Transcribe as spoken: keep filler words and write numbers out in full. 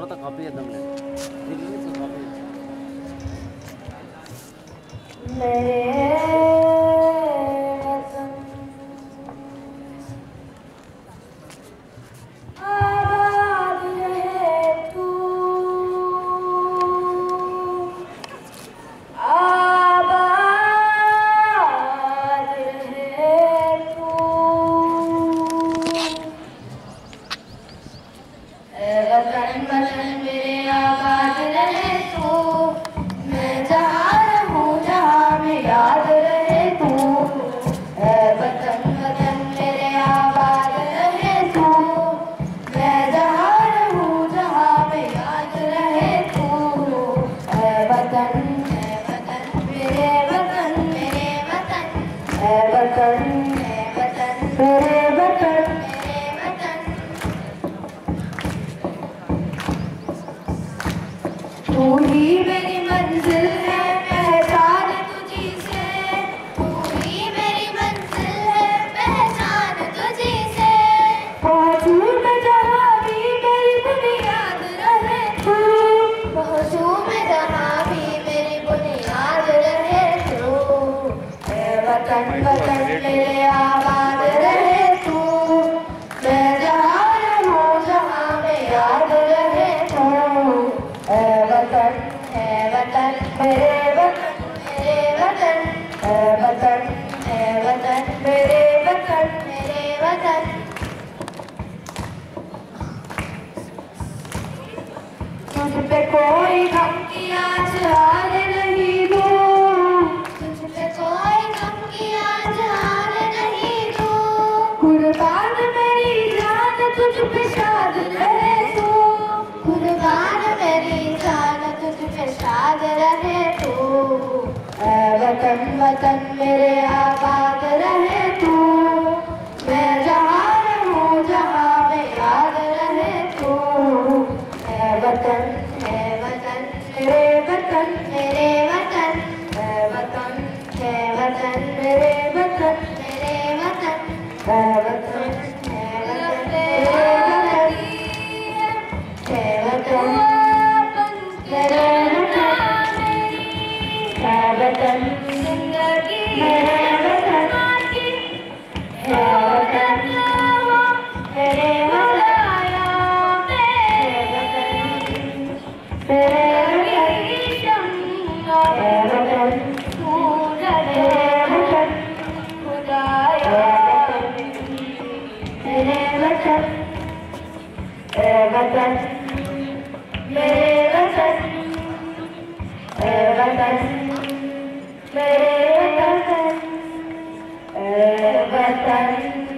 थोड़ा कॉपी एकदम ले कॉपी मेरे वतन वतन मेरे आबाद रहे तू, मैं जहाँ रहूँ जहाँ में याद रहे तू। वतन वतन मेरे आबाद रहे तू, मैं जहाँ रहूँ जहाँ में याद रहे तू। वतन है वतन मेरे वतन मेरे वतन है वतन है वतन मेरे वतन मेरे वतन। तू ही मेरी मंजिल है पहचान तुझी से, तू ही मेरी मंजिल है पहचान तुझी से। पहुँचूं मैं जहाँ भी मेरी बुनियाद रहे तू, पहुँचूं मैं जहाँ भी मेरी बुनियाद रहे तू। ऐ वतन वतन मेरे आबाद रहे तू, मैं जहाँ रहूँ जहाँ में याद रहे तू। वतन है वतन मेरे वतन मेरे वतन है वतन है वतन मेरे वतन मेरे वतन। तुझ पे कोई गम की आँच आने नहीं दूँ, तुझ पे कोई गम की आँच आने नहीं दूँ। कुर्बान मेरी जान तुझ पे शाद रहे तू, कुर्बान मेरी जान तुझ पे शाद रहे तू। वतन वतन मेरे आबाद रहे तू, मैं जहाँ रहूँ जहाँ में याद रहे तू। वतन है वतन मेरे वतन मेरे वतन है वतन है वतन मेरे वतन मेरे वतन है वतन है वतन मेरे वतन है वतन मेरे वतन जिंदगी मेरे वतन है वतन मेरे वलाया मेरे वतन मेरे वतन मेरे वतन खुदाया मेरे वतन है वतन मेरे वतन है वतन मेरे वतन है वतन।